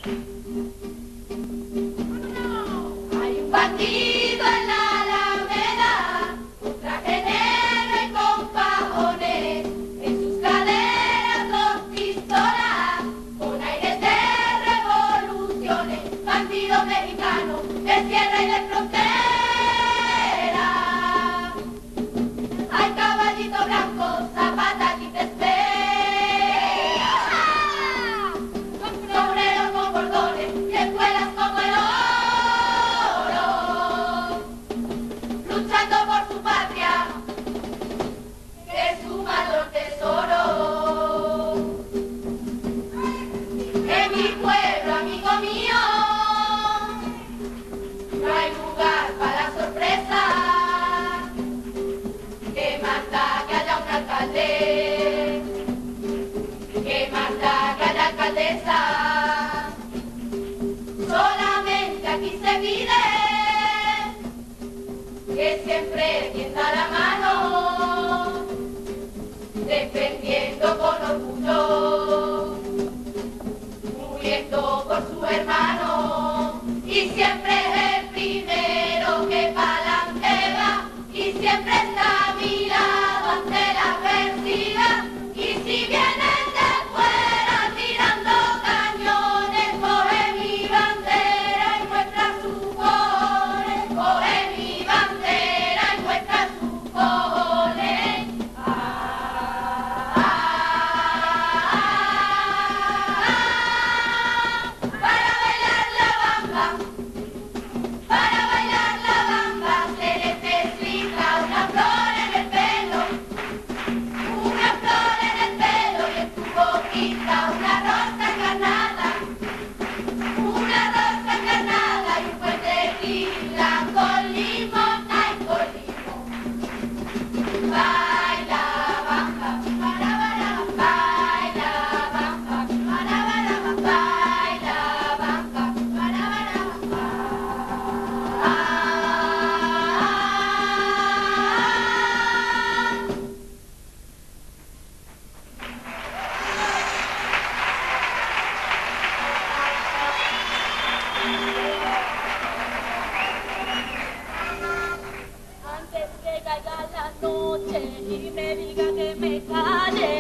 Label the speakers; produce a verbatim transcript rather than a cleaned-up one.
Speaker 1: Hay un bandido en la alameda, un traje negro y con fajones, en sus caderas dos pistolas, con aires de revoluciones, bandido mexicano de sierra y de frontera. Hay caballito blanco, zapata y te espera, sombrero con bordones y espuelas como el oro, luchando por su patria, que es su mayor tesoro. En mi pueblo, amigo mío, no hay lugar para sorpresa, que más da que haya un alcalde, que más da que haya alcaldesa. Solamente aquí se pide que siempre tienda la mano, defendiendo con orgullo, muriendo por su hermano, y siempre es el primero que pa'lante va, y siempre está a mi lado ante la adversidad, y si vienen de fuera tirando cañones, coge mi bandera y muestra sus cojones, coge mi bandera y muestra sus cojones. Ah, ah, ah, ah, para bailar la bamba, para bailar la bamba se necesita una flor en el pelo, una flor en el pelo y en tu boquita una rosa encarnada, una rosa encarnada y un buen tequila con limón, ay, con limón. Baila bamba, para bailar, baila bamba, para bailar, baila bamba, para bailar.
Speaker 2: Antes que caiga la noche y me diga que me calle,